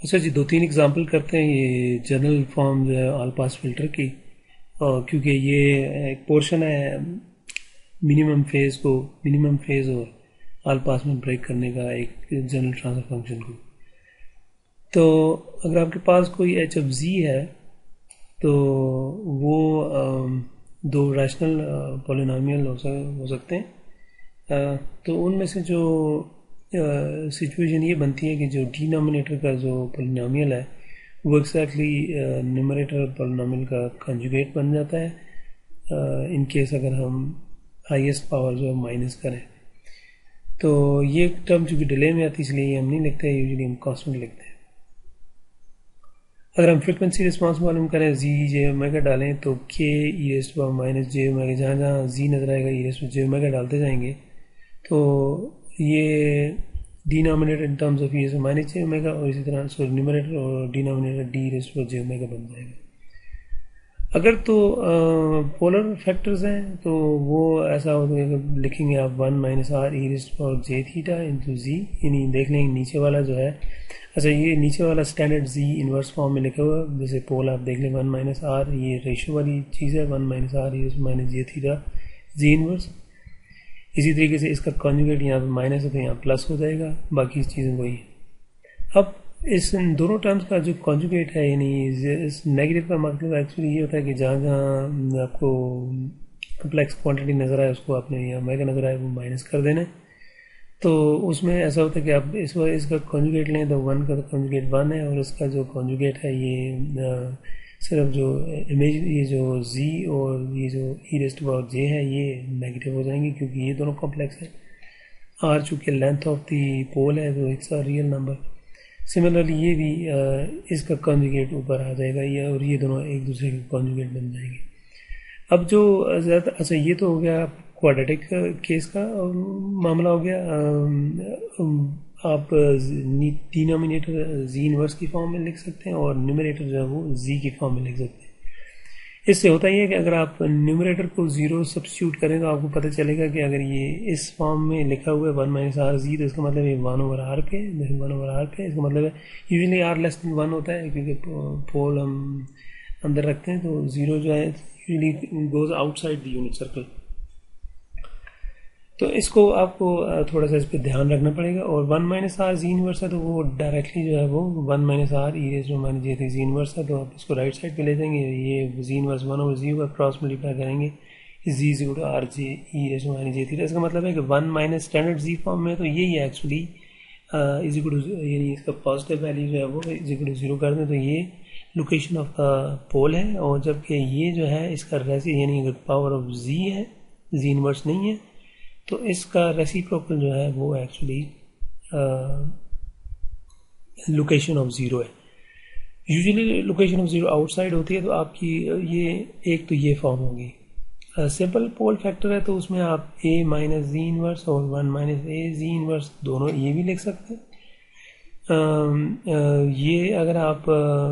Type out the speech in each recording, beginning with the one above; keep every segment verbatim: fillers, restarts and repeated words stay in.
اچھا جی، دو تین اگزامپل کرتے ہیں یہ جنرل فارم جو ہے آل پاس فلٹر کی، اور کیونکہ یہ ایک پورشن ہے منیمم فیز کو منیمم فیز اور آل پاس میں بریک کرنے کا ایک جنرل ٹرانسفر فنکشن کو. تو اگر آپ کے پاس کوئی ایچ ایف زی ہے تو وہ دو ریشنل پولینومیل ہو سکتے ہیں. تو ان میں سے جو سچویشن یہ بنتی ہے کہ جو ڈینامینیٹر کا جو پولینومیل ہے وہ ایکزیکٹلی نیومریٹر پولینومیل کا کنجوگیٹ بن جاتا ہے ان کیس اگر ہم ہائیسٹ پاور جو ہے مائنس کریں. تو یہ ٹرم چونکہ ڈیلے میں آتی ہے اس لیے ہم نہیں لکھتے، یوزلی ہم کانسٹنٹ لکھتے ہیں. اگر ہم فریکوینسی رسپانس معلوم کریں زی جے اومیگا ڈالیں تو کے e raise to minus j omega, جہاں جہاں زی نظر آئے گا e raise to j omega ڈالتے جائیں گے تو یہ denominator in terms of e raise to minus j omega اور اسی طرح سوری نیومریٹر اور denominator e raise to j omega بن جائے گا. اگر تو پولر فیکٹرز ہیں تو وہ ایسا ہوتا ہے کہ لکھیں گے آپ one minus r e raise to j theta into z, یعنی دیکھ لیں نیچے والا جو ہے، اچھا یہ نیچے والا اسٹینڈرڈ زی انورس فارم میں لکھا ہوا ہے، جیسے پول آپ دیکھ لیں ون مائنس آر، یہ ریشو والی چیز ہے one minus r e minus j theta z inverse. اسی طریقے سے اس کا کانجوگیٹ یہاں پہ مائنس ہے تو یہاں پلس ہو جائے گا، باقی چیزیں وہی ہیں. اب اس دونوں ٹرمز کا جو کانجوگیٹ ہے، یعنی اس نیگیٹو کا مطلب ایکچولی یہ ہوتا ہے کہ جہاں جہاں آپ کو کمپلیکس کوانٹٹی نظر آئے اس کو آپ نے یا میگا نظر آئے وہ مائنس کر دینا ہے. تو اس میں ایسا ہوتا ہے کہ آپ اس وقت اس کا کانجوگیٹ لیں تو ون کا کانجوگیٹ ون ہے، اور اس کا جو کانجوگیٹ ہے یہ صرف جو امیج یہ جو زی اور یہ جو e raise to power j ہے یہ نیگیٹو ہو جائیں گے کیونکہ یہ دونوں کمپلیکس ہیں. آر چونکہ لینتھ آف دی پول ہے تو it's a real number. Similarly یہ بھی اس کا کانجوگیٹ اوپر آ جائے گا یہ، اور یہ دونوں ایک دوسرے کے کانجوگیٹ بن جائیں گے. اب جو زیادہ اچھا یہ تو ہو گیا کوڈریٹک کیس کا معاملہ ہو گیا. آپ ڈینامینیٹر زی انورس کی فارم میں لکھ سکتے ہیں اور نیومریٹر جو ہے وہ زی کی فارم میں لکھ سکتے ہیں. اس سے ہوتا یہ ہے کہ اگر آپ نیومریٹر کو زیرو سبسٹیوٹ کریں تو آپ کو پتہ چلے گا کہ اگر یہ اس فارم میں لکھا ہوا ہے ون مائنس آر زی تو اس کا مطلب ہے ون اوور آر پہ ون اوور آر پہ اس کا مطلب ہے usually r less than one ہوتا ہے کیونکہ پول ہم اندر رکھتے ہیں تو زیرو جو ہے usually goes outside the unit circle. تو اس کو آپ کو تھوڑا سا اس پہ دھیان رکھنا پڑے گا. اور one minus r z inverse ہے تو وہ ڈائریکٹلی جو ہے وہ one minus r e raise to minus j theta z inverse ہے تو آپ اس کو رائٹ سائڈ پہ لے جائیں گے. یہ z inverse one over z ہوگا، کراس ملٹیپلائی کریں گے z is equal to r j e raise to minus j theta. اس کا مطلب ہے کہ ون مائنس اسٹینڈرڈ زی فارم میں تو یہی ہے ایکچولی از اکول ٹو، یعنی اس کا پازیٹیو ویلیو جو ہے وہ از اکول ٹو زیرو کر دیں تو یہ لوکیشن آف دا پول ہے. اور جبکہ یہ جو ہے اس کا ریسی یعنی اگر پاور آف زی ہے زی انورس نہیں ہے تو اس کا ریسیپروکل جو ہے وہ ایکچولی لوکیشن آف زیرو ہے. Usually location of zero outside ہوتی ہے تو آپ کی یہ ایک تو یہ فارم ہوگی. سمپل پول فیکٹر ہے تو اس میں آپ اے مائنس زی انورس اور ون مائنس اے زی انورس دونوں یہ بھی لکھ سکتے ہیں. یہ اگر آپ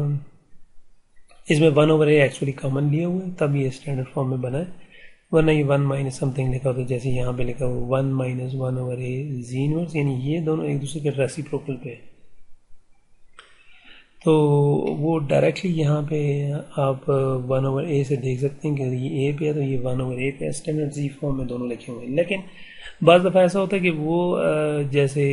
اس میں one over a actually common لیے ہوئے تب یہ اسٹینڈرڈ فارم میں بنا ہے، ورنہ یہ ون مائنس سم تھنگ لکھا ہوتا ہے جیسے یہاں پہ لکھا ہوا one minus one over a Zee inverse, یعنی یہ دونوں ایک دوسرے کے ریسیپروکل پہ. تو وہ ڈائریکٹلی یہاں پہ آپ ون اوور اے سے دیکھ سکتے ہیں کہ یہ اے پہ ہے تو یہ ون اوور اے پہ اسٹینڈرڈ زی فارم میں دونوں لکھے ہوئے ہیں. لیکن بعض دفعہ ایسا ہوتا ہے کہ وہ جیسے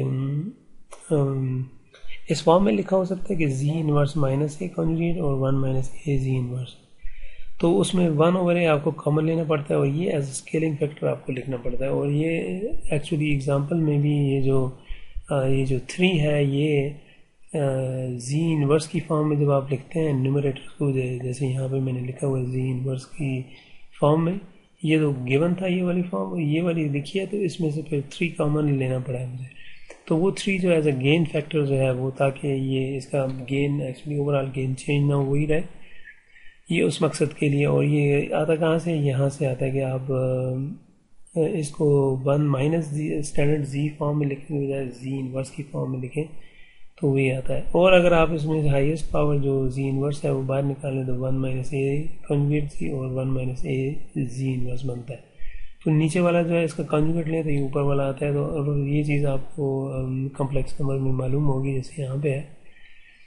اس فارم میں لکھا ہو سکتا ہے کہ z inverse minus a conjugate اور ون مائنس اے زی انورس، تو اس میں ون اوور اے آپ کو کامن لینا پڑتا ہے اور یہ ایز اسکیلنگ فیکٹر آپ کو لکھنا پڑتا ہے. اور یہ ایکچولی ایگزامپل میں بھی یہ جو یہ جو تھری ہے یہ زی انورس کی فارم میں جب آپ لکھتے ہیں نیومریٹر کو، جیسے یہاں پہ میں نے لکھا ہوا ہے زی انورس کی فارم میں، یہ تو گیون تھا یہ والی فارم، یہ والی لکھی ہے تو اس میں سے پھر تھری کامن لینا پڑا ہے مجھے. تو وہ تھری جو ایز اے گین فیکٹر جو ہے وہ تاکہ یہ اس کا gain actually overall gain change نہ وہی رہے، یہ اس مقصد کے لیے. اور یہ آتا کہاں سے؟ یہاں سے آتا ہے کہ آپ اس کو ون مائنس زی اسٹینڈرڈ زی فارم میں لکھنے کے بجائے زی انورس کی فارم میں لکھیں تو وہی آتا ہے. اور اگر آپ اس میں ہائیسٹ پاور جو زی انورس ہے وہ باہر نکالیں تو ون مائنس اے کنجوگیٹ زی اور ون مائنس اے زی انورس بنتا ہے. تو نیچے والا جو ہے اس کا کنجوگیٹ لیں تو یہ اوپر والا آتا ہے. تو یہ چیز آپ کو کمپلیکس نمبر میں معلوم ہوگی جیسے یہاں پہ ہے.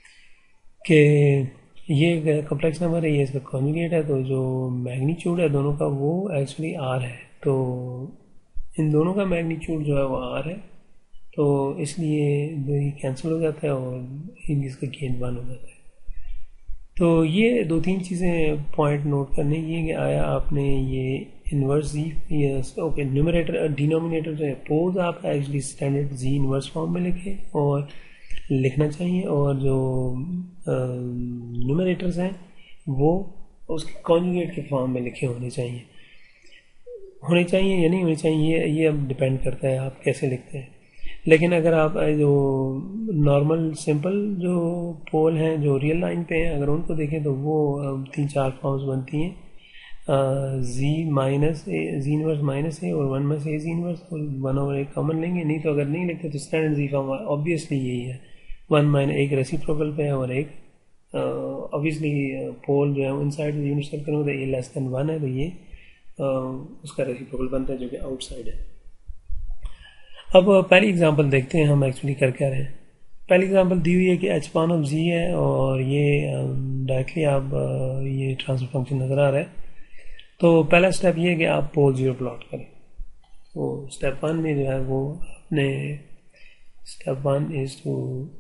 کہ یہ کمپلیکس نمبر ہے، یہ اس کا کانجوگیٹ ہے، تو جو میگنیچیوڈ ہے دونوں کا وہ ایکچولی آر ہے، تو ان دونوں کا میگنیچیوڈ جو ہے وہ آر ہے، تو اس لیے یہ کینسل ہو جاتا ہے اور اس کا گین ون ہو جاتا ہے۔ تو یہ دو تین چیزیں پوائنٹ نوٹ کرنے کی کہ آیا آپ نے یہ inverse z okay numerator denominator جو ہے پولز آپ actually standard z inverse form میں لکھیں اور لکھنا چاہیے، اور جو نیومریٹرز ہیں وہ اس کے کانجوگیٹ کے فارم میں لکھے ہونے چاہیے ہونے چاہیے یا نہیں ہونے چاہیے، یہ یہ اب ڈپینڈ کرتا ہے آپ کیسے لکھتے ہیں۔ لیکن اگر آپ جو نارمل سمپل جو پول ہیں جو ریئل لائن پہ ہیں اگر ان کو دیکھیں تو وہ تین چار فارمز بنتی ہیں، z minus a Zee inverse minus a اور ون میں سے اے زی انورس اور ون اوور ایک کامن لیں گے، نہیں تو اگر نہیں لکھتے تو اسٹینڈرڈ زی فارم آبویسلی یہی ہے، ون مائنس ایک ریسیپروکل پہ ہے اور ایک آبویسلی پول جو ہے ان سائڈ یونٹ سرکل ہوتا ہے، یہ لیس دین ون ہے تو یہ اس کا ریسیپروکل بنتا ہے جو کہ آؤٹ سائڈ ہے۔ اب پہلی اگزامپل دیکھتے ہیں ہم ایکچولی کر کیا رہے ہیں۔ پہلی اگزامپل دی ہوئی ہے کہ ایچ پان آف زی ہے اور یہ ڈائریکٹلی آپ یہ ٹرانسفر فنکشن نظر آ رہا ہے، تو پہلا اسٹیپ یہ ہے کہ آپ پول زیرو پلاٹ کریں۔ تو اسٹیپ ون میں جو ہے وہ آپ نے step one is to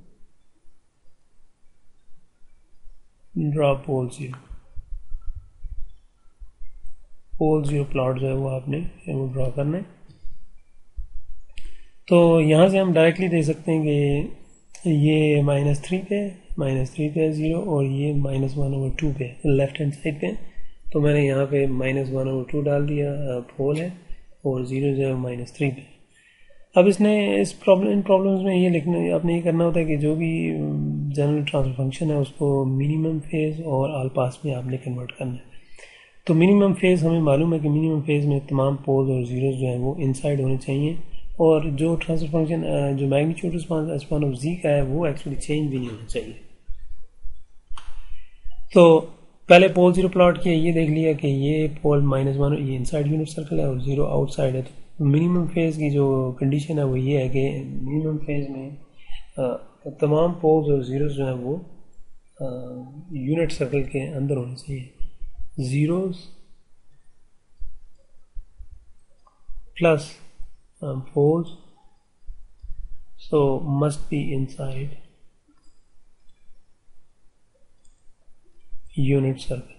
draw pole zero pole zero plot جو ہے وہ آپ نے وہ ڈرا کرنا ہے۔ تو یہاں سے ہم ڈائریکٹلی دیکھ سکتے ہیں کہ یہ مائنس تھری پہ مائنس تھری پہ زیرو اور یہ مائنس ون اوور ٹو پہ لیفٹ ہینڈ سائڈ پہ، تو میں نے یہاں پہ مائنس ون اوور ٹو ڈال دیا پول ہے اور زیرو جو ہے مائنس تھری پہ۔ اب اس نے اس پرابلم ان پرابلمس میں یہ لکھنا آپ نے یہ کرنا ہوتا ہے کہ جو بھی جنرل ٹرانسفر فنکشن ہے اس کو منیمم فیز اور آل پاس میں آپ نے کنورٹ کرنا ہے۔ تو منیمم فیز ہمیں معلوم ہے کہ منیمم فیز میں تمام پولز اور زیروز جو ہیں وہ ان سائڈ ہونے چاہیے، اور جو ٹرانسفر فنکشن جو میگنیچیوڈ رسپانس ایچ پان آف زی کا ہے وہ ایکچولی چینج بھی نہیں ہونا چاہیے۔ تو پہلے پول زیرو پلاٹ کیا، یہ دیکھ لیا کہ یہ پول مائنس ون یہ ان سائڈ یونٹ سرکل ہے اور زیرو آؤٹ سائڈ ہے، تو منیمم فیز کی جو کنڈیشن ہے وہ یہ ہے کہ منیمم فیز میں تمام پولز اور زیروز جو ہیں وہ یونٹ سرکل کے اندر ہونے چاہیے، zeros plus poles so must be inside unit circle۔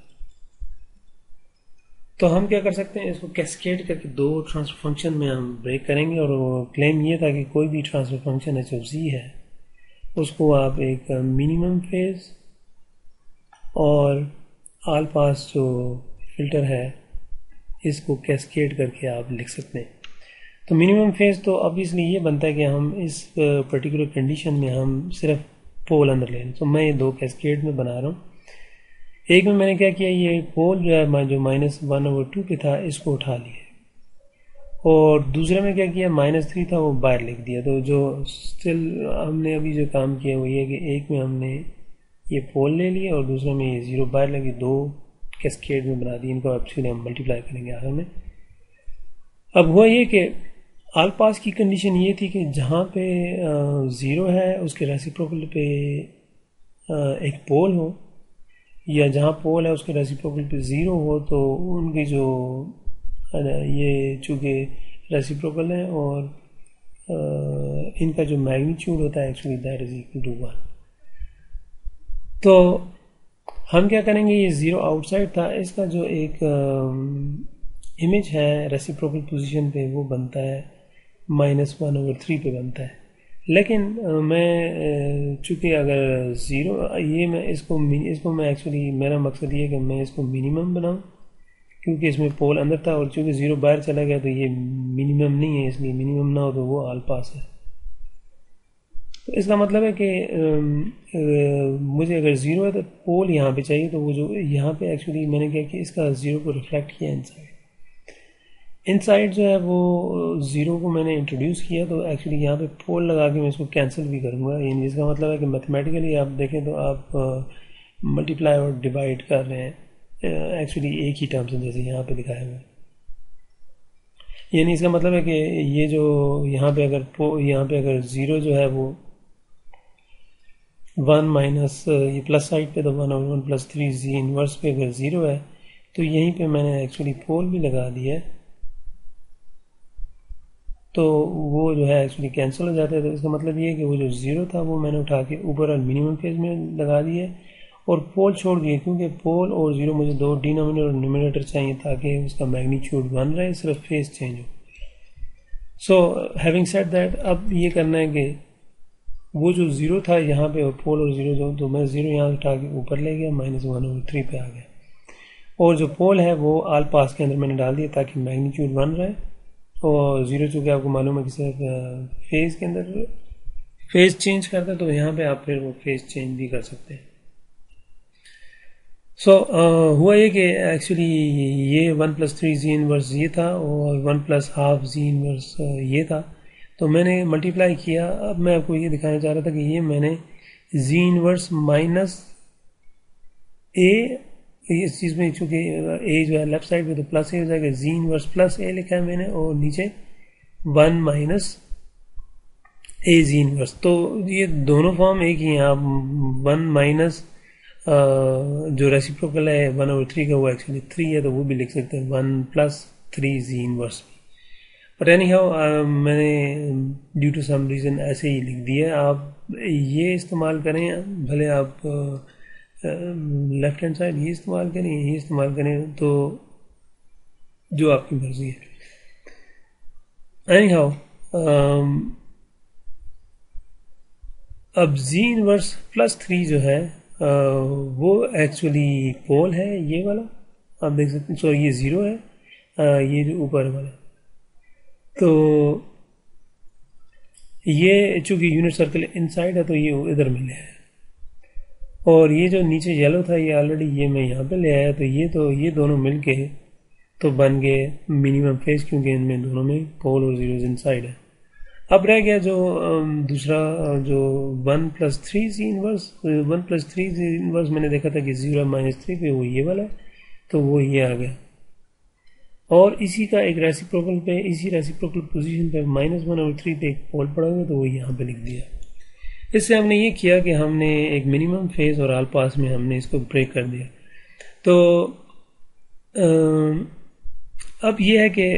تو ہم کیا کر سکتے ہیں، اس کو کیسکیڈ کر کے دو ٹرانسفر فنکشن میں ہم بریک کریں گے، اور کلیم یہ تھا کہ کوئی بھی ٹرانسفر فنکشن ایچ آف زی ہے اس کو آپ ایک منیمم فیز اور آل پاس جو فلٹر ہے اس کو کیسکیڈ کر کے آپ لکھ سکتے ہیں۔ تو منیمم فیز تو obviously یہ بنتا ہے کہ ہم اس پرٹیکولر کنڈیشن میں ہم صرف پول اندر لیں، تو میں یہ دو کیسکیڈ میں بنا رہا ہوں۔ ایک میں میں نے کیا کیا، یہ پول جو ہے جو مائنس ون اوور ٹو پہ تھا اس کو اٹھا لیا، اور دوسرے میں کیا کیا مائنس تھری تھا وہ باہر لکھ دیا۔ تو جو اسٹل ہم نے ابھی جو کام کیا وہ یہ کہ ایک میں ہم نے یہ پول لے لیا اور دوسرے میں یہ زیرو باہر لگی، دو کیسکیڈ میں بنا دی، ان کو ایکچولی ہم ملٹیپلائی کریں گے آخر میں۔ اب ہوا یہ کہ آل پاس کی کنڈیشن یہ تھی کہ جہاں پہ زیرو ہے اس کے ریسیپروکل پہ ایک پول ہو، یا جہاں پول ہے اس کے ریسیپروکل پہ زیرو ہو، تو ان کی جو یہ چونکہ ریسیپروکل ہے اور ان کا جو میگنیچیوڈ ہوتا ہے actually that is equal to one. تو ہم کیا کریں گے، یہ زیرو آؤٹ سائڈ تھا، اس کا جو ایک امیج ہے ریسیپروکل پوزیشن پہ وہ بنتا ہے مائنس ون اوور تھری پہ بنتا ہے، لیکن میں چونکہ اگر زیرو یہ میں اس کو اس کو میں ایکچولی میرا مقصد یہ ہے کہ میں اس کو منیمم بناؤں، کیونکہ اس میں پول اندر تھا اور چونکہ زیرو باہر چلا گیا تو یہ منیمم نہیں ہے، اس لیے منیمم نہ ہو تو وہ آل پاس ہے۔ تو اس کا مطلب ہے کہ مجھے اگر زیرو ہے تو پول یہاں پہ چاہیے، تو وہ جو یہاں پہ ایکچولی میں نے کیا کہ اس کا زیرو کو ریفلیکٹ کیا انسائڈ ان سائڈ جو ہے وہ زیرو کو میں نے انٹروڈیوس کیا، تو ایکچولی یہاں پہ پول لگا کے میں اس کو کینسل بھی کروں گا، یعنی جس کا مطلب ہے کہ میتھمیٹیکلی آپ دیکھیں تو آپ ملٹیپلائی اور ڈیوائڈ کر رہے ہیں ایکچولی ایک ہی ٹرم سے، جیسے یہاں پہ دکھایا ہوا ہے، یعنی اس کا مطلب ہے کہ یہ جو یہاں پہ اگر یہاں پہ اگر زیرو جو ہے وہ ون مائنس یہ پلس سائڈ پہ تو ون اور one plus three Z inverse پہ اگر زیرو ہے تو یہیں پہ میں نے ایکچولی پول بھی لگا دیا ہے، تو وہ جو ہے ایکچولی کینسل ہو جاتا ہے. تو اس کا مطلب یہ ہے کہ وہ جو زیرو تھا وہ میں نے اٹھا کے اوپر اور منیمم فیز میں لگا دیا اور پول چھوڑ دیے، کیونکہ پول اور زیرو مجھے دو ڈینامینیٹر اور نومینیٹر چاہیے تاکہ اس کا میگنیچیوڈ ون رہے، صرف فیز چینج ہو. سو ہیونگ سیڈ دیٹ، اب یہ کرنا ہے کہ وہ جو زیرو تھا یہاں پہ اور پول اور زیرو جو، تو میں زیرو یہاں اٹھا کے اوپر لے گیا، مائنس ون اور تھری پہ آ گیا، اور جو پول ہے وہ آل پاس کے اندر میں نے ڈال دیا تاکہ میگنیچیوڈ ون رہے، اور زیرو چونکہ آپ کو معلوم ہے کہ صرف فیز کے اندر فیز چینج کرتا ہے، تو یہاں پہ آپ پھر وہ فیز چینج بھی کر سکتے ہیں. سو so, uh, ہوا یہ کہ ایکچولی یہ one plus three Z inverse یہ تھا اور one plus half Z inverse یہ تھا، تو میں نے ملٹیپلائی کیا. اب میں آپ کو یہ دکھانا چاہ رہا تھا کہ یہ میں نے زی انورس مائنس اے، اس چیز میں چونکہ اے جو ہے لیفٹ سائڈ پہ تو پلس اے ہو جائے گا، زی انورس پلس اے لکھا ہے میں نے، اور نیچے ون مائنس اے زی انورس. تو یہ دونوں فارم ایک ہی ہیں. آپ ون مائنس جو ریسیپروکل ہے ون اوور تھری کا وہ ایکچولی تھری ہے تو وہ بھی لکھ سکتے ہیں، one plus three Z inverse بھی. بٹ اینی ہاؤ میں نے ڈیو ٹو سم ریزن ایسے ہی لکھ دیا. آپ یہ استعمال کریں، بھلے آپ لیفٹ ہینڈ سائڈ یہ استعمال کریں یہ استعمال کریں، تو جو آپ کی مرضی ہے. اینی ہاؤ اب زی انورس پلس تھری جو ہے وہ ایکچولی پول ہے، یہ والا آپ دیکھ سکتے ہیں. سوری یہ زیرو ہے، یہ جو اوپر والا. تو یہ چونکہ یونٹ سرکل ان سائڈ ہے تو یہ ادھر میں لے آیا، اور یہ جو نیچے یلو تھا یہ آلریڈی یہ میں یہاں پہ لے آیا. تو یہ تو یہ دونوں مل کے تو بن گئے منیمم فیز، کیونکہ ان میں دونوں میں پول اور زیروز ان سائڈ ہے. اب رہ گیا جو دوسرا جو one plus three Z inverse, one plus three Z inverse میں نے دیکھا تھا کہ زیرو مائنس تھری پہ وہ یہ والا ہے، تو وہ یہ آ گیا. اور اسی کا ایک ریسیپروکل پہ، اسی ریسیپروکل پوزیشن پہ مائنس ون اور تھری پہ ایک پول پڑا ہوا تو وہ یہاں پہ لکھ دیا. اس سے ہم نے یہ کیا کہ ہم نے ایک منیمم فیز اور آل پاس میں ہم نے اس کو بریک کر دیا. تو اب یہ ہے کہ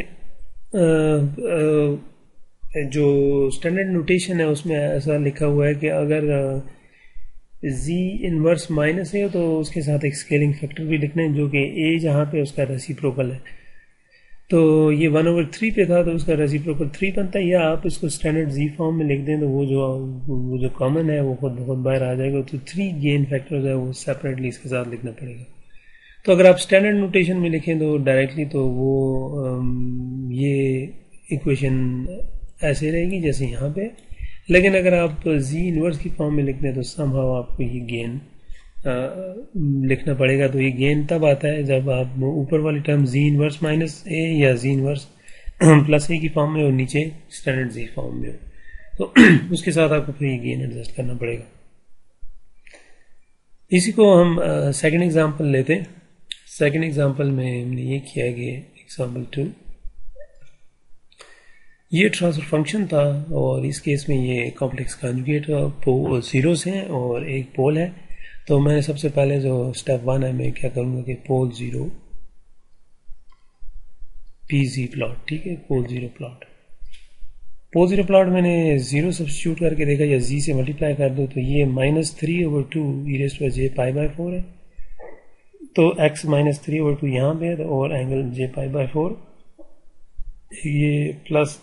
جو اسٹینڈرڈ نوٹیشن ہے اس میں ایسا لکھا ہوا ہے کہ اگر زی انورس مائنس ہے تو اس کے ساتھ ایک اسکیلنگ فیکٹر بھی لکھنا ہے، جو کہ اے جہاں پہ اس کا ریسیپروکل ہے. تو یہ ون اوور تھری پہ تھا تو اس کا ریسیپروکل تھری بنتا ہے، یا آپ اس کو اسٹینڈرڈ زی فارم میں لکھ دیں تو وہ جو وہ جو کامن ہے وہ خود بخود باہر آ جائے گا. تو تھری گین فیکٹر جو ہے وہ سیپریٹلی اس کے ساتھ لکھنا پڑے گا. تو اگر آپ اسٹینڈرڈ نوٹیشن میں لکھیں تو ڈائریکٹلی تو وہ یہ ایکویشن ایسے رہے گی جیسے یہاں پہ، لیکن اگر آپ زی انورس کی فارم میں لکھ دیں تو سم ہاؤ آپ کو یہ گین لکھنا پڑے گا. تو یہ گین تب آتا ہے جب آپ اوپر والی term Z inverse minus A یا زی انورس پلس اے کی فارم میں اور نیچے اسٹینڈرڈ زی فارم میں ہو، تو اس کے ساتھ آپ کو پھر یہ گین ایڈجسٹ کرنا پڑے گا. اسی کو ہم سیکنڈ ایگزامپل لیتے ہیں. سیکنڈ ایگزامپل میں ہم نے یہ کیا کہ ایگزامپل ٹو، یہ ٹرانسفر فنکشن تھا اور اس کیس میں یہ کمپلیکس کانجوگیٹ زیروز ہیں اور ایک پول ہے. تو میں نے سب سے پہلے جو اسٹیپ ون ہے میں کیا کروں گا کہ پول زیرو پی زی پلاٹ، ٹھیک ہے، pole zero plot pole zero plot میں نے زیرو سبسٹیوٹ کر کے دیکھا یا زی سے ملٹیپلائی کر دو تو یہ minus three over two E raise to J pi by four ہے. تو X minus three over two یہاں پہ ہے اور angle J pi by four, یہ پلس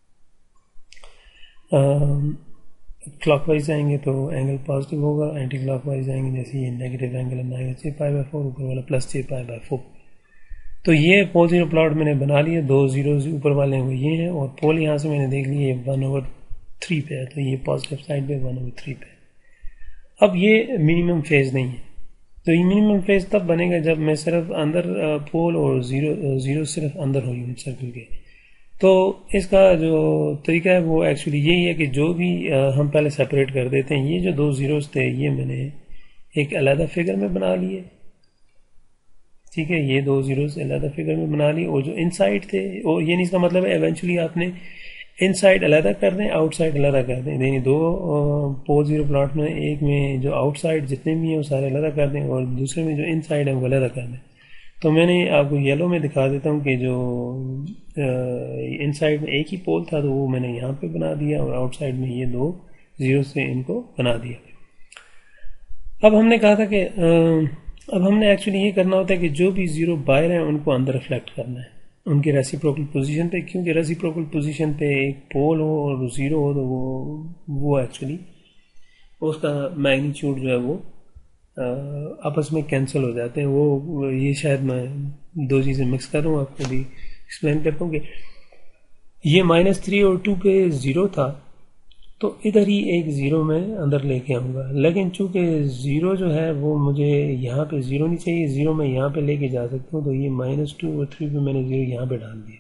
کلاک وائز آئیں گے تو اینگل پازیٹیو ہوگا، اینٹی کلاک وائز آئیں گے جیسے یہ نیگیٹو اینگل ہے minus J pi by four, اوپر والا plus J pi by four. تو یہ پول زیرو پلاٹ میں نے بنا لیا، دو زیروز اوپر والے ہیں وہ یہ ہیں، اور پول یہاں سے میں نے دیکھ لی یہ ون اوور تھری پہ ہے، تو یہ پازیٹیو سائڈ پہ ون اوور تھری پہ. اب یہ منیمم فیز نہیں ہے، تو یہ منیمم فیز تب بنے گا جب میں صرف اندر پول اور زیرو زیرو صرف اندر ہو یونٹ سرکل کے. تو اس کا جو طریقہ ہے وہ ایکچولی یہی ہے کہ جو بھی ہم پہلے سیپریٹ کر دیتے ہیں، یہ جو دو زیروز تھے یہ میں نے ایک علیحدہ فگر میں بنا لیے، ٹھیک ہے، یہ دو زیروز علیحدہ فگر میں بنا لی، اور جو ان سائڈ تھے، اور یہ نہیں اس کا مطلب ہے ایونچولی آپ نے ان سائڈ علیحدہ کر دیں، آؤٹ سائڈ علیحدہ کر دیں، یعنی دو پول زیرو پلاٹ میں ایک میں جو آؤٹ سائڈ جتنے بھی ہیں وہ سارے علیحدہ کر دیں اور دوسرے میں جو ان سائڈ ہے وہ علیحدہ کر دیں. تو میں نے آپ کو یلو میں دکھا دیتا ہوں کہ جو ان سائڈ میں ایک ہی پول تھا تو وہ میں نے یہاں پہ بنا دیا اور آؤٹ سائڈ میں یہ دو زیرو سے ان کو بنا دیا. اب ہم نے کہا تھا کہ اب ہم نے ایکچولی یہ کرنا ہوتا ہے کہ جو بھی زیرو باہر ہیں ان کو اندر ریفلیکٹ کرنا ہے ان کے ریسیپروکل پوزیشن پہ، کیونکہ ریسیپروکل پوزیشن پہ ایک پول ہو اور زیرو ہو تو وہ وہ ایکچولی اس کا میگنیچیوڈ جو ہے وہ آپس میں کینسل ہو جاتے ہیں. وہ یہ شاید میں دو چیزیں مکس کر رہا ہوں، آپ کو بھی ایکسپلین کرتا ہوں کہ یہ مائنس تھری اور ٹو پہ زیرو تھا تو ادھر ہی ایک زیرو میں اندر لے کے آؤں گا، لیکن چونکہ زیرو جو ہے وہ مجھے یہاں پہ زیرو نہیں چاہیے، زیرو میں یہاں پہ لے کے جا سکتا ہوں، تو یہ مائنس ٹو اور تھری پہ میں نے زیرو یہاں پہ ڈال دیا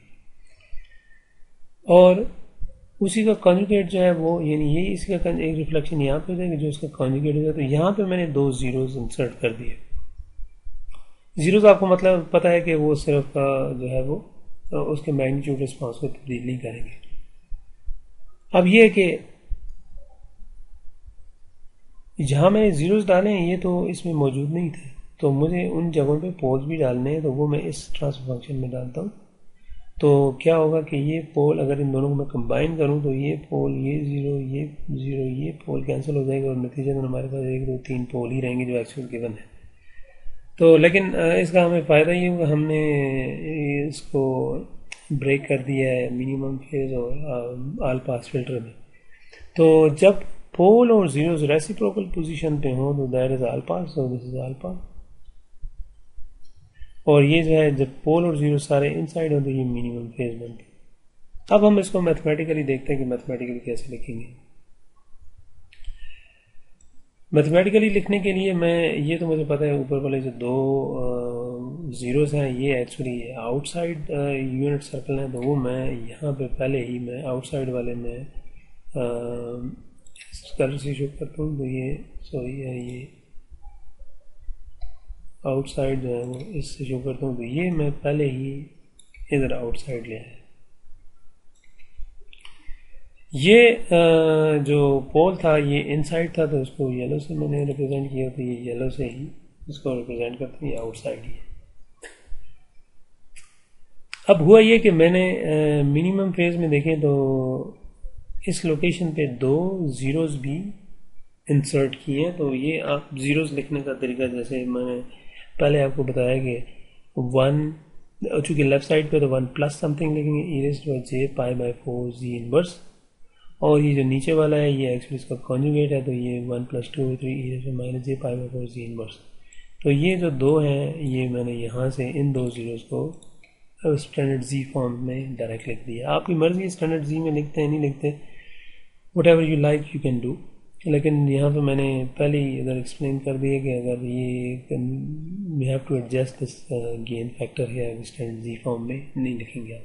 اور اسی کا کانجوگیٹ جو ہے وہ یعنی یہ اس کا ایک ریفلیکشن یہاں پہ ہو جائے گا جو اس کا کانجوگیٹ ہو جائے. تو یہاں پہ میں نے دو زیروز انسرٹ کر دیے. زیروز آپ کو مطلب پتہ ہے کہ وہ صرف جو ہے وہ اس کے میگنیچیوڈ رسپانس کو تبدیل نہیں کریں گے. اب یہ کہ جہاں میں نے زیروز ڈالے ہیں یہ تو اس میں موجود نہیں تھے، تو مجھے ان جگہوں پہ پولز بھی ڈالنے ہیں، تو وہ میں اس ٹرانسفر فنکشن میں ڈالتا ہوں. تو کیا ہوگا کہ یہ پول اگر ان دونوں کو میں کمبائن کروں تو یہ پول یہ زیرو یہ زیرو یہ پول کینسل ہو جائے گا اور نتیجہ میں ہمارے پاس ایک دو تین پول ہی رہیں گے جو ایکچوئل گیون ہے. تو لیکن اس کا ہمیں فائدہ یہ ہوگا ہم نے اس کو بریک کر دیا ہے منیمم فیز اور آل پاس فلٹر میں. تو جب پول اور زیروز ریسیپروکل پوزیشن پہ ہوں تو that is all pass, so this is all pass. اور یہ جو ہے جب پول اور زیرو سارے ان سائڈ ہوں تو یہ منیمم فیز بنتی ہے. اب ہم اس کو میتھمیٹیکلی دیکھتے ہیں کہ میتھمیٹیکلی کیسے لکھیں گے. میتھمیٹیکلی لکھنے کے لیے میں یہ تو مجھے پتہ ہے اوپر والے جو دو زیروز ہیں یہ actually outside unit circle ہیں، تو وہ میں یہاں پہ پہلے ہی میں آؤٹ سائڈ والے میں کلر سے شو کرتا ہوں. تو یہ سوری ہے یہ آؤٹ سائڈ جو ہے وہ اس سے شو کرتا ہوں، تو یہ میں پہلے ہی ادھر آؤٹ سائڈ لے آیا. یہ جو پول تھا یہ ان سائڈ تھا تو اس کو یلو سے میں نے ریپرزینٹ کیا، تو یہ یلو سے ہی اس کو ریپرزینٹ کرتا ہوں، یہ آؤٹ سائڈ ہی ہے. اب ہوا یہ کہ میں نے منیمم فیز میں دیکھیں تو اس لوکیشن پہ دو زیروز بھی انسرٹ کیے ہیں. تو یہ آپ زیروز لکھنے کا طریقہ جیسے میں نے پہلے آپ کو بتایا کہ ون چونکہ لیفٹ سائڈ پہ تو ون پلس سم تھنگ لکھیں گے E raised by J pi by four Z inverse, اور یہ جو نیچے والا ہے یہ ایکچولی اس کا کانجوگیٹ ہے تو یہ one plus two three E raised minus J pi by four Z inverse. تو یہ جو دو ہیں یہ میں نے یہاں سے ان دو زیروز کو اسٹینڈرڈ زی فارم میں ڈائریکٹ لکھ دیا. آپ کی مرضی اسٹینڈرڈ زی میں لکھتے ہیں نہیں لکھتے، whatever you like you can do. لیکن یہاں پہ میں نے پہلے ہی ادھر ایکسپلین کر دیا کہ اگر یہ we have to adjust this gain factor ہے اسٹینڈرڈ زی فارم میں نہیں لکھیں گے آپ.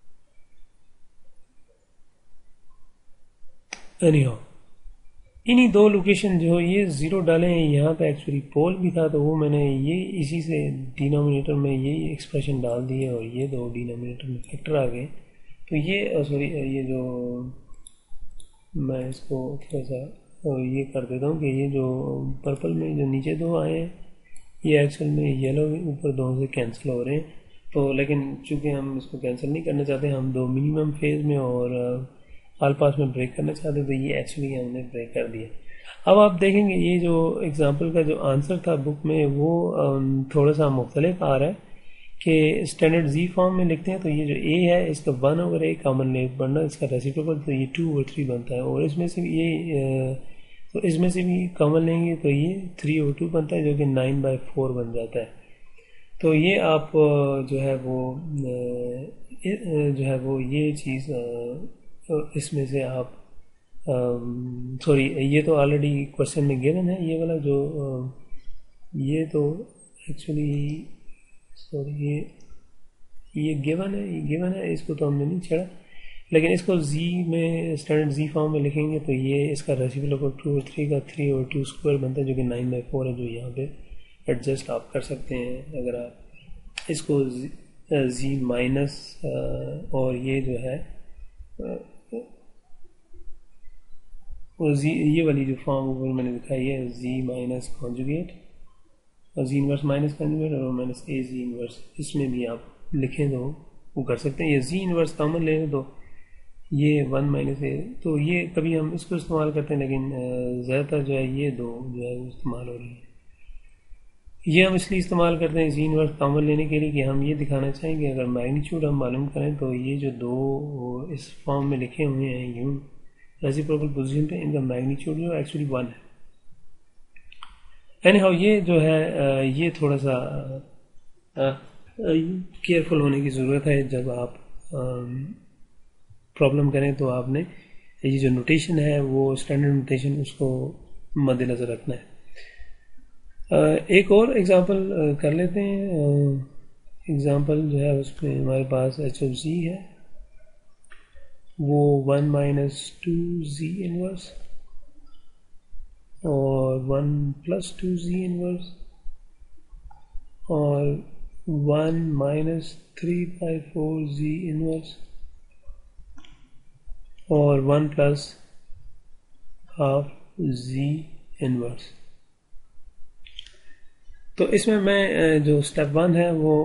اینی ہاؤ انہی دو لوکیشن جو یہ زیرو ڈالے ہیں یہاں پہ ایکچولی پول بھی تھا تو وہ میں نے یہ اسی سے ڈینومینیٹر میں یہی ایکسپریشن ڈال دی ہے اور یہ دو ڈینومینیٹر میں فیکٹر آ گئے. تو یہ سوری یہ جو میں اس کو تھوڑا سا یہ کر دیتا ہوں کہ یہ جو پرپل میں جو نیچے دو آئے ہیں یہ ایکچوئل میں یلو اوپر دو سے کینسل ہو رہے ہیں. تو لیکن چونکہ ہم اس کو کینسل نہیں کرنا چاہتے، ہم دو منیمم فیز میں اور آل پاس میں بریک کرنا چاہتے ہیں، تو یہ ایکچولی ہم نے بریک کر دیا. اب آپ دیکھیں گے یہ جو ایگزامپل کا جو آنسر تھا بک میں وہ تھوڑا سا مختلف آ رہا ہے کہ اسٹینڈرڈ زی فارم میں لکھتے ہیں تو یہ جو اے ہے اس کا ون اوور اے کامن لے بننا اس کا ریسیپروکل تو یہ ٹو اور تھری بنتا ہے، اور اس میں سے بھی یہ تو اس میں سے بھی کامن لیں گے تو یہ تھری اور ٹو بنتا ہے جو کہ نائن بائی فور بن جاتا ہے. تو یہ آپ جو ہے وہ جو ہے وہ یہ چیز اس میں سے آپ سوری یہ تو آلریڈی کوشچن میں گیون ہے یہ والا جو یہ تو ایکچولی سوری یہ یہ گیون ہے یہ گیون ہے اس کو تو ہم نے نہیں چھڑا، لیکن اس کو زی میں اسٹینڈرڈ زی فارم میں لکھیں گے تو یہ اس کا ریسیپروکل ٹو اور تھری کا تھری اور ٹو اسکوائر بنتا ہے جو کہ نائن بائی فور ہے، جو یہاں پہ ایڈجسٹ آپ کر سکتے ہیں اگر آپ اس کو زی مائنس اور یہ جو ہے اور زی یہ والی جو فارم اوپر میں نے دکھائی ہے زی مائنس کانجوگیٹ اور زی انورس مائنس کانجوگیٹ اور مائنس اے زی انورس، اس میں بھی آپ لکھیں تو وہ کر سکتے ہیں. یہ زی انورس کامن لیں تو یہ ون مائنس اے، تو یہ کبھی ہم اس کو استعمال کرتے ہیں لیکن زیادہ تر جو ہے یہ دو جو ہے وہ استعمال ہو رہی ہیں. یہ ہم اس لیے استعمال کرتے ہیں زی انورس کامن لینے کے لیے کہ ہم یہ دکھانا چاہیں کہ اگر میگنیچیوڈ ہم معلوم کریں تو یہ جو دو اس فارم میں لکھے ہوئے ہیں یوں ریسیپروکل پوزیشن پہ، ان کا میگنیچیوڈ جو ایکچولی ون ہے. اینی ہاؤ یہ جو ہے یہ تھوڑا سا کیئرفل ہونے کی ضرورت ہے جب آپ پرابلم کریں تو آپ نے یہ جو نوٹیشن ہے وہ اسٹینڈرڈ نوٹیشن اس کو مد نظر رکھنا ہے. ایک اور ایگزامپل کر لیتے ہیں. ایگزامپل جو ہے اس میں ہمارے پاس ایچ آف زی ہے وہ one minus two Z inverse اور one plus two Z inverse اور one minus three by four Z inverse اور one plus half Z inverse. تو اس میں میں جو اسٹیپ ون ہے وہ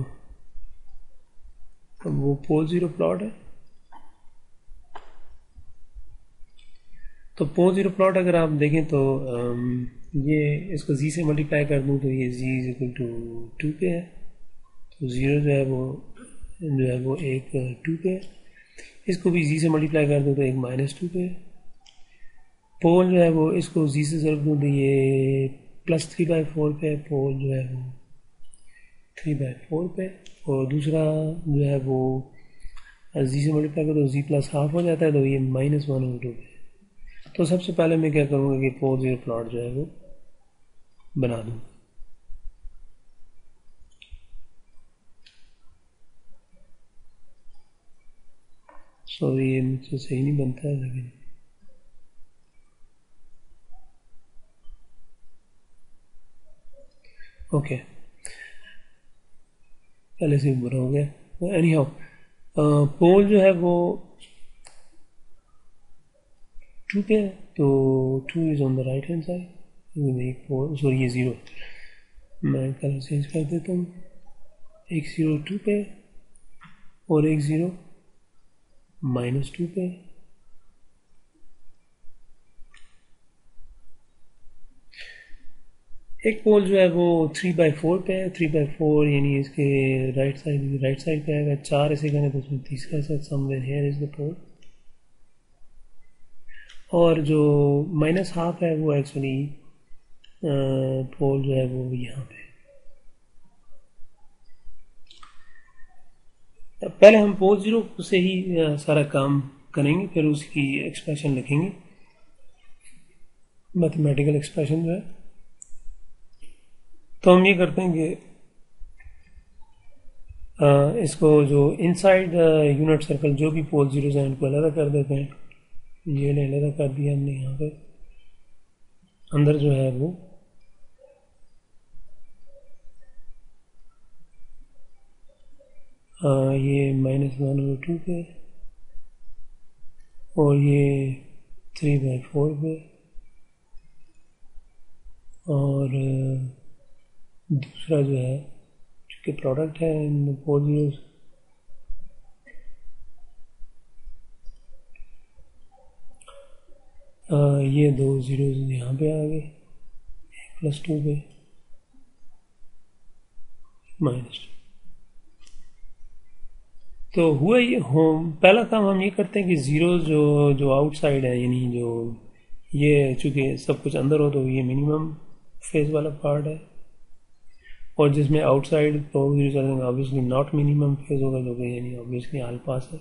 وہ پول زیرو پلاٹ ہے. تو پول زیرو پلاٹ اگر آپ دیکھیں تو یہ اس کو زی سے ملٹیپلائی کر دوں تو یہ Z is equal to two پہ ہے، تو زیرو جو ہے وہ جو ہے وہ ایک ٹو پہ ہے. اس کو بھی زی سے ملٹیپلائی کر دوں تو ایک مائنس ٹو پہ ہے. پول جو ہے وہ اس کو زی سے ضرب دوں تو یہ پلس تھری بائی فور پہ، پول جو ہے وہ تھری بائی فور پہ، اور دوسرا جو ہے وہ زی سے ملٹیپلائی کر دو زی پلس ہاف ہو جاتا ہے تو یہ مائنس ون اور ٹو پہ. تو سب سے پہلے میں کیا کروں گا کہ پول زیرو پلاٹ جو ہے وہ بنا دوں. سوری یہ مجھ سے صحیح نہیں بنتا ہے لیکن اوکے پہلے سے برا ہو گیا. اینی ہاؤ پول جو ہے وہ ٹو پہ ہے تو two is on the right hand side. Sorry یہ زیرو میں کلر چینج کر دیتا ہوں. ایک زیرو ٹو پہ اور ایک زیرو مائنس ٹو پہ. ایک پول جو ہے وہ تھری بائی فور پہ ہے. تھری بائی فور یعنی اس کے رائٹ سائڈ رائٹ سائڈ پہ آئے گا. چار ایسے کریں تو اس میں تیسرا set somewhere here is the pole. اور جو مائنس ہاف ہے وہ ایکچولی پول جو ہے وہ یہاں پہ. پہلے ہم پول زیرو سے ہی سارا کام کریں گے، پھر اس کی ایکسپریشن لکھیں گے، میتھمیٹیکل ایکسپریشن جو ہے. تو ہم یہ کرتے ہیں کہ اس کو جو ان سائڈ یونٹ سرکل جو بھی پول زیروز ہیں ان کو علیحدہ کر دیتے ہیں. یہ علیحدہ کر دیا ہم نے. یہاں پہ اندر جو ہے وہ آ, یہ مائنس ون اور ٹو پہ اور یہ تھری بائی فور پہ اور دوسرا جو ہے چونکہ پروڈکٹ ہے ان پول زیروز یہ دو زیروز یہاں پہ آ گئے، ایک پلس ٹو پہ مائنس ٹو. تو ہوا یہ ہوم پہلا کام ہم یہ کرتے ہیں کہ زیروز جو جو آؤٹ سائڈ ہے یعنی جو یہ چونکہ سب کچھ اندر ہو تو یہ منیمم فیز والا پارٹ ہے، اور جس میں آؤٹ سائڈ تو آبویسلی ناٹ منیمم فیز ہوگا جو کہ یعنی آبویسلی آل پاس ہے.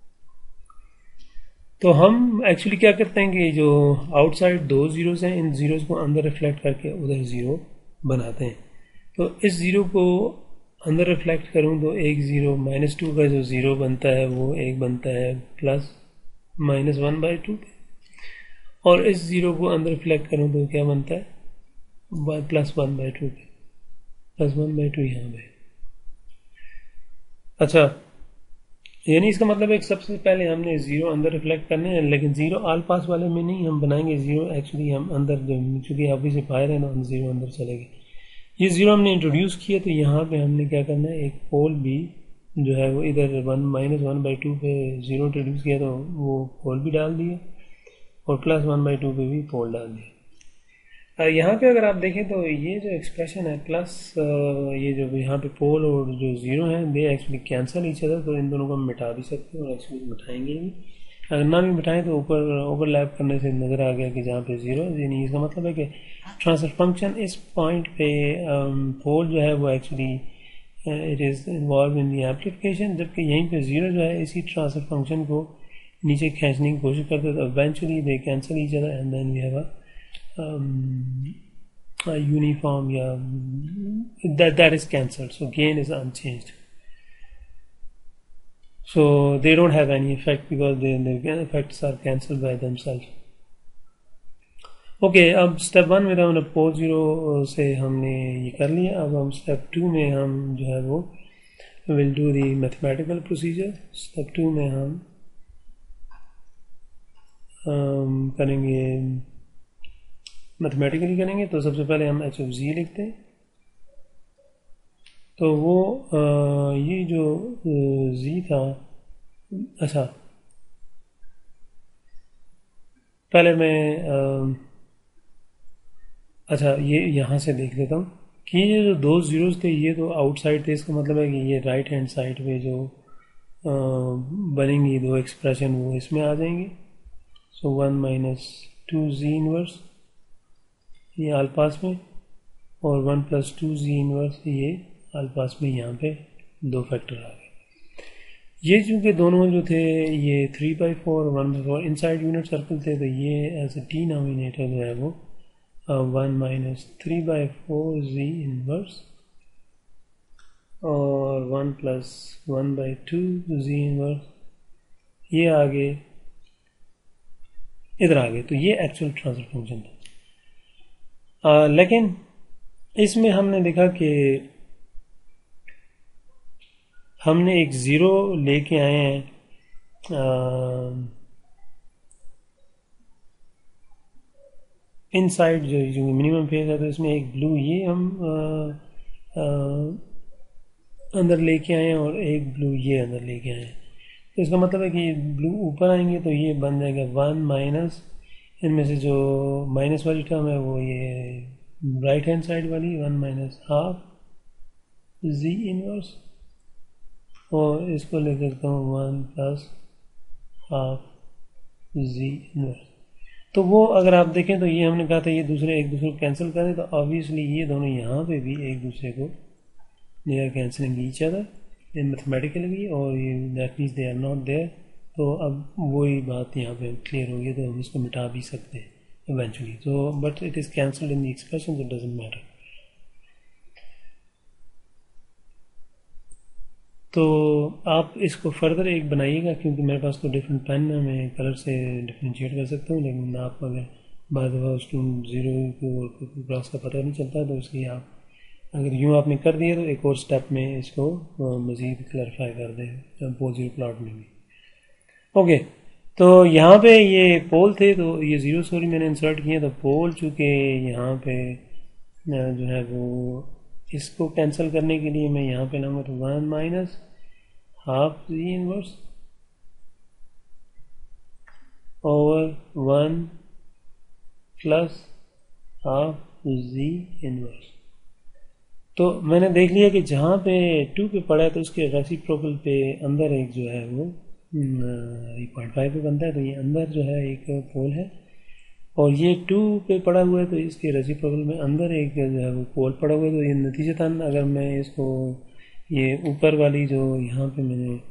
تو ہم ایکچولی کیا کرتے ہیں کہ جو آؤٹ سائڈ دو زیروز ہیں ان زیروز کو اندر ریفلیکٹ کر کے ادھر زیرو بناتے ہیں. تو اس زیرو کو اندر ریفلیکٹ کروں تو ایک زیرو مائنس ٹو کا جو زیرو بنتا ہے وہ ایک بنتا ہے plus minus one by two پہ، اور اس زیرو کو اندر ریفلیکٹ کروں تو کیا بنتا ہے پلس ون بائی ٹو پہ، پلس ون بائی ٹو یہاں پہ. اچھا یعنی اس کا مطلب ہے کہ سب سے پہلے ہم نے زیرو اندر ریفلیکٹ کرنے ہیں، لیکن زیرو آل پاس والے میں نہیں ہم بنائیں گے زیرو، ایکچولی ہم اندر جو چونکہ ابھی سے باہر ہے نا ہم زیرو اندر چلے گئے. یہ زیرو ہم نے انٹروڈیوس کیا تو یہاں پہ ہم نے کیا کرنا ہے، ایک پول بھی جو ہے وہ ادھر one minus one by two پہ زیرو انٹروڈیوس کیا تو وہ پول بھی ڈال دیا، اور پلس ون بائی ٹو پہ بھی پول ڈال دیا. یہاں پہ اگر آپ دیکھیں تو یہ جو ایکسپریشن ہے پلس یہ جو یہاں پہ پول اور جو زیرو ہیں they actually cancel each other, تو ان دونوں کو ہم مٹا بھی سکتے ہیں اور ایکچولی مٹائیں گے بھی. اگر نہ بھی مٹائیں تو اوپر اوور لیپ کرنے سے نظر آ گیا کہ جہاں پہ زیرو، یعنی اس کا مطلب ہے کہ ٹرانسفر فنکشن اس پوائنٹ پہ پول جو ہے وہ actually it is involve in the application, جبکہ یہیں پہ زیرو جو ہے اسی ٹرانسفر فنکشن کو نیچے کھینچنے کی کوشش کرتے تو eventually they cancel each other and then we have a Um, uh, uniform, yeah, that that is cancelled, so gain is unchanged, so they don't have any effect because the, the effects are cancelled by themselves. okay, اب step one میں ہم نے pole zero سے ہم نے یہ کر لیا. اب ہم step two میں ہم جو ہے وہ will do the mathematical procedure. step two میں ہم um, کریں گے میتھمیٹیکلی کریں گے. تو سب سے پہلے ہم ایچ آف زی لکھتے ہیں. تو وہ آ, یہ جو زی تھا، اچھا پہلے میں آ, اچھا یہ یہاں سے دیکھ لیتا ہوں کہ یہ جو دو زیروز تھے یہ تو آؤٹ سائڈ تھے. اس کا مطلب ہے کہ یہ رائٹ ہینڈ سائڈ پہ جو آ, بنیں گی دو ایکسپریشن وہ اس میں آ جائیں گے. So one minus two Z inverse یہ آل پاس میں، اور one plus two Z inverse یہ آل پاس میں، یہاں پہ دو فیکٹر آ گئے. یہ چونکہ دونوں جو تھے یہ three by four one by four inside unit circle تھے، تو یہ ایز اے ٹی نامینیٹر جو ہے وہ one minus three by four Z inverse اور one plus one by two Z inverse یہ آگے ادھر آگے. تو یہ ایکچوئل ٹرانسفر فنکشن تھا. آ, لیکن اس میں ہم نے دیکھا کہ ہم نے ایک زیرو لے کے آئے ہیں ان سائڈ جو منیمم فیز ہے، تو اس میں ایک بلو یہ ہم آ, آ, اندر لے کے آئے ہیں اور ایک بلو یہ اندر لے کے آئے ہیں. تو اس کا مطلب ہے کہ یہ بلو اوپر آئیں گے تو یہ بن جائے گا ون مائنس ان میں سے جو مائنس والی ٹرم ہے وہ یہ رائٹ ہینڈ سائڈ والی one minus half Z inverse, اور اس کو لے کرتا ہوں one plus half Z inverse. تو وہ اگر آپ دیکھیں تو یہ ہم نے کہا تھا یہ دوسرے ایک دوسرے کو کینسل کریں، تو آبویسلی یہ دونوں یہاں پہ بھی ایک دوسرے کو they are cancelling each other mathematically, اور یہ that means they are not there. تو اب وہی بات یہاں پہ کلیئر ہوگی، تو ہم اس کو مٹا بھی سکتے ہیں ایونچولی. تو but it is cancelled in the expression, it doesn't matter. تو آپ اس کو فردر ایک بنائیے گا، کیونکہ میرے پاس تو ڈفرینٹ پین ہے، میں کلر سے ڈفرینشیٹ کر سکتا ہوں، لیکن آپ اگر بعض دفعہ اس کو زیرو کو کراس کا پتہ نہیں چلتا، تو اس لیے آپ اگر یوں آپ نے کر دیا تو ایک اور سٹیپ میں اس کو مزید کلیریفائی کر دیں پول زیرو پلاٹ میں بھی. اوکے، تو یہاں پہ یہ پول تھے تو یہ زیرو سوری میں نے انسرٹ کیے، تو پول چونکہ یہاں پہ جو ہے وہ اس کو کینسل کرنے کے لیے میں یہاں پہ لاؤں گا تو one minus half Z inverse over one plus half Z inverse. تو میں نے دیکھ لیا کہ جہاں پہ ٹو پہ پڑا ہے تو اس کے ریسیپروکل پہ اندر ایک جو ہے وہ پوائنٹ فائیو پہ بنتا ہے، تو یہ اندر جو ہے ایک پول ہے، اور یہ ٹو پہ پڑا ہوا ہے تو اس کے ریسیپروکل میں اندر ایک جو ہے وہ پول پڑا ہوا ہے. تو یہ نتیجتاً اگر میں اس کو یہ اوپر والی جو یہاں پہ میں نے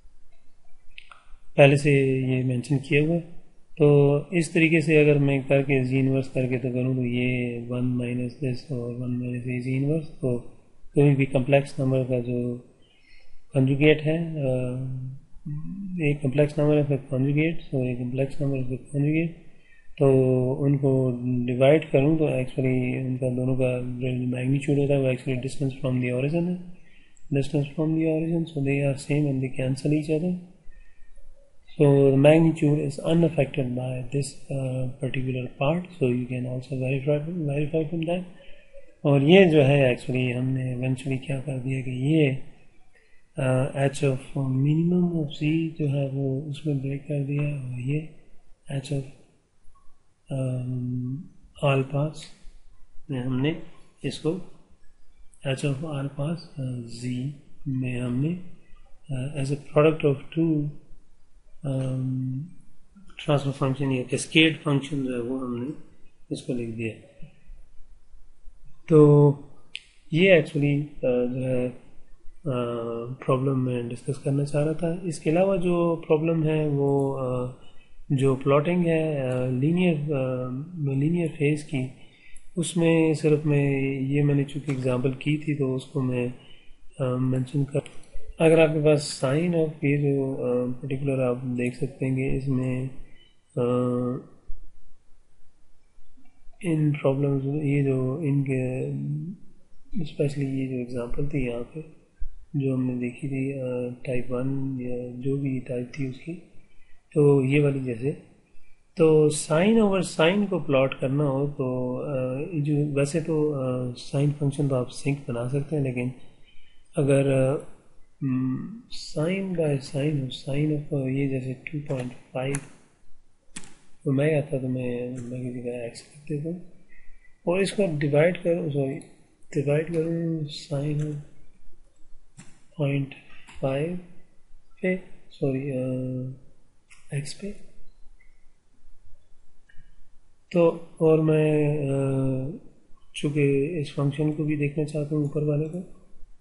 پہلے سے یہ مینشن کیا ہوا ہے، تو اس طریقے سے اگر میں کر کے زی انورس کر کے تو کروں تو یہ ون مائنس دس اور ون مائنس اے زی انورس، تو کوئی بھی کمپلیکس نمبر کا جو کنجوگیٹ ہے، ایک کمپلیکس نمبر ہے پھر کنجوگیٹ، سو ایک کمپلیکس نمبر پھر کنجوگیٹ، تو ان کو ڈیوائڈ کروں تو ایکچولی ان کا دونوں کا میگنیچیوڈ ہوتا ہے وہ actually distance from the origin ہے، distance from the origin, so they are same and they cancel each other. So the magnitude is unaffected by this uh, particular part, so you can also verify verify from that. اور یہ جو ہے actually ہم نے eventually کیا کر دیا کہ یہ H of minimum of C جو ہے وہ اس میں بریک کر دیا، اور یہ ایچ آف آل پاس میں ہم نے اس کو ایچ آف آل پاس زی میں ہم نے as a product of two transfer function یا کیسکیڈ فنکشن جو ہے وہ ہم نے اس کو لکھ دیا. تو یہ ایکچولی جو ہے پرابلم میں ڈسکس کرنا چاہ رہا تھا. اس کے علاوہ جو پرابلم ہے وہ جو پلاٹنگ ہے لینئر لینئر فیز کی، اس میں صرف میں یہ میں نے چونکہ اگزامپل کی تھی تو اس کو میں مینشن کر. اگر آپ کے پاس سائن آف یہ جو پرٹیکولر آپ دیکھ سکتے ہیں کہ اس میں ان پرابلمز یہ جو ان کے اسپیشلی یہ جو اگزامپل تھی یہاں پہ جو ہم نے دیکھی تھی ٹائپ ون یا جو بھی ٹائپ تھی اس کی، تو یہ والی جیسے تو سائن اوور سائن کو پلاٹ کرنا ہو تو جو ویسے تو سائن فنکشن تو آپ سنک بنا سکتے ہیں، لیکن اگر سائن بائی سائن ہو سائن آف یہ جیسے ٹو پوائنٹ فائیو تو میں آتا تو میں میں کی جگہ ایکس لکھ دیتا ہوں اور اس کو ڈیوائڈ کروں سوری ڈیوائڈ کروں سائن پوائنٹ فائیو پہ سوری ایکس پہ. تو اور میں چونکہ اس فنکشن کو بھی دیکھنا چاہتا ہوں اوپر والے کو،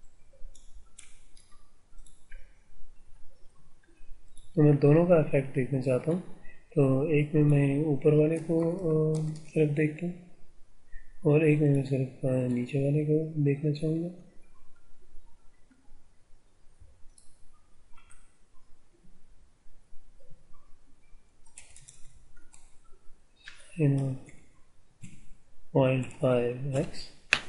تو میں دونوں کا افیکٹ دیکھنا چاہتا ہوں. تو ایک میں میں اوپر والے کو صرف دیکھتا ہوں اور ایک میں میں صرف نیچے والے کو دیکھنا چاہوں گا. Point five X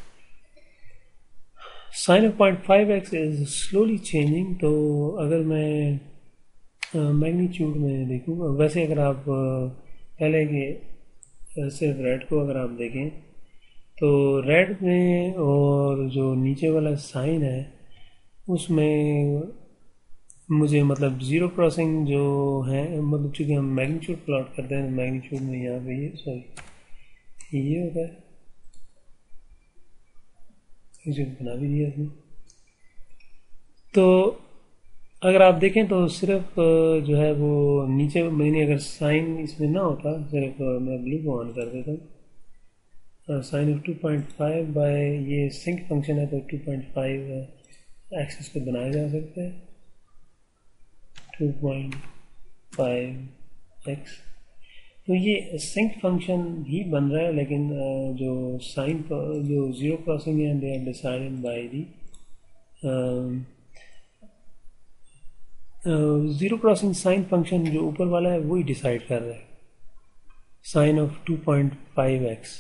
sine of point five X is slowly changing. تو اگر میں میگنیچیوڈ میں دیکھوں گا، ویسے اگر آپ پہلے کہ صرف ریڈ کو اگر آپ دیکھیں تو ریڈ میں اور جو نیچے والا سائن ہے اس میں مجھے مطلب زیرو کراسنگ جو ہے، مطلب چونکہ ہم میگنیچیوڈ پلاٹ کرتے ہیں میگنیچیوڈ میں یہاں پہ یہ سوری یہ ہوتا ہے اسے بنا بھی دیا تھا. تو اگر آپ دیکھیں تو صرف جو ہے وہ نیچے میں نے اگر سائن اس میں نہ ہوتا، صرف میں بلو کو آن کر دیتا ہوں، sine of two point five by یہ سنک فنکشن ہے تو ٹو پوائنٹ فائیو ایکسس کو بنایا جا سکتا ہے ٹو پوائنٹ فائیو ایکس. تو یہ سنک فنکشن ہی بن رہا ہے، لیکن جو سائن جو زیرو کراسنگ ہے they are decided by the zero crossing sine function جو اوپر والا ہے وہی ڈیسائیڈ کر رہا ہے sine of two point five X.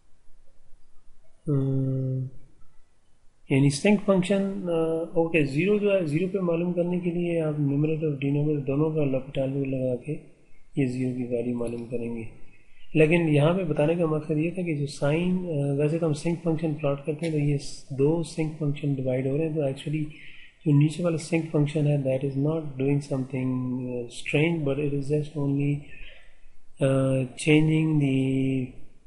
یعنی سنک فنکشن اوکے زیرو جو ہے زیرو پہ معلوم کرنے کے لیے آپ نیومریٹر اور ڈینومریٹر دونوں کا لپٹالو لگا کے یہ زیرو کی ویلیو معلوم کریں گے. لیکن یہاں پہ بتانے کا مقصد یہ تھا کہ جو سائن ویسے تو ہم سنک فنکشن پلاٹ کرتے ہیں تو یہ دو سنک فنکشن ڈیوائڈ ہو رہے ہیں، تو ایکچولی جو نیچے والا سنک فنکشن ہے that is not doing something strange but it is just only changing the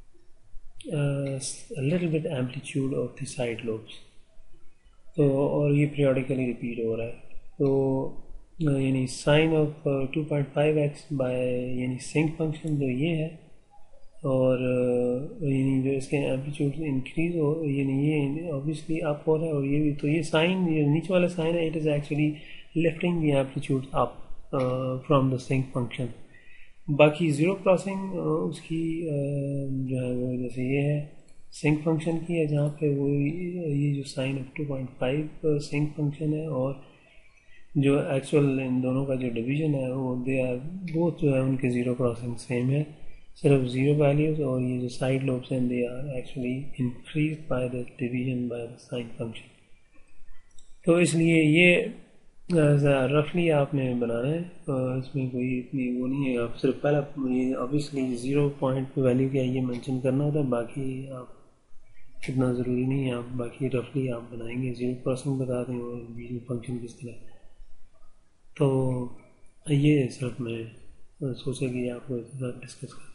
little bit amplitude of the side lobes. تو اور یہ پیریوڈیکلی ریپیٹ ہو رہا ہے. تو یعنی sine of two point five X by یعنی sinc function جو یہ ہے، اور یعنی جو اس کے ایمپلیٹیوڈ انکریز ہو یعنی یہ اوبیسلی اپ ہو رہا ہے، اور یہ بھی تو یہ سائن یہ نیچے والا سائن ہے it is actually lifting the amplitude up from the sinc function. باقی زیرو کراسنگ اس کی جو ہے وہ جیسے یہ ہے سنک فنکشن کی ہے، جہاں پہ وہ یہ جو sine of two point five sinc function ہے اور جو ایکچوئل ان دونوں کا جو ڈویژن ہے وہ دے آر بہت جو ہے ان کے زیرو کراسنگ سیم ہے، صرف زیرو ویلیوز، اور یہ جو سائڈ لوبس ہیں they are actually increase by the division by the sine function. تو اس لیے یہ رفلی آپ نے بنانا ہے، اس میں کوئی اتنی وہ نہیں ہے، آپ صرف پہلا اوبیسلی زیرو پوائنٹ ویلیو کیا یہ مینشن کرنا ہوتا ہے، باقی آپ اتنا ضروری نہیں ہے، آپ باقی رفلی آپ بنائیں گے، زیرو پرسینٹ بتا دیں اور بیچ میں فنکشن کس طرح. تو یہ صرف میں سوچا کہ آپ کو ڈسکس کریں.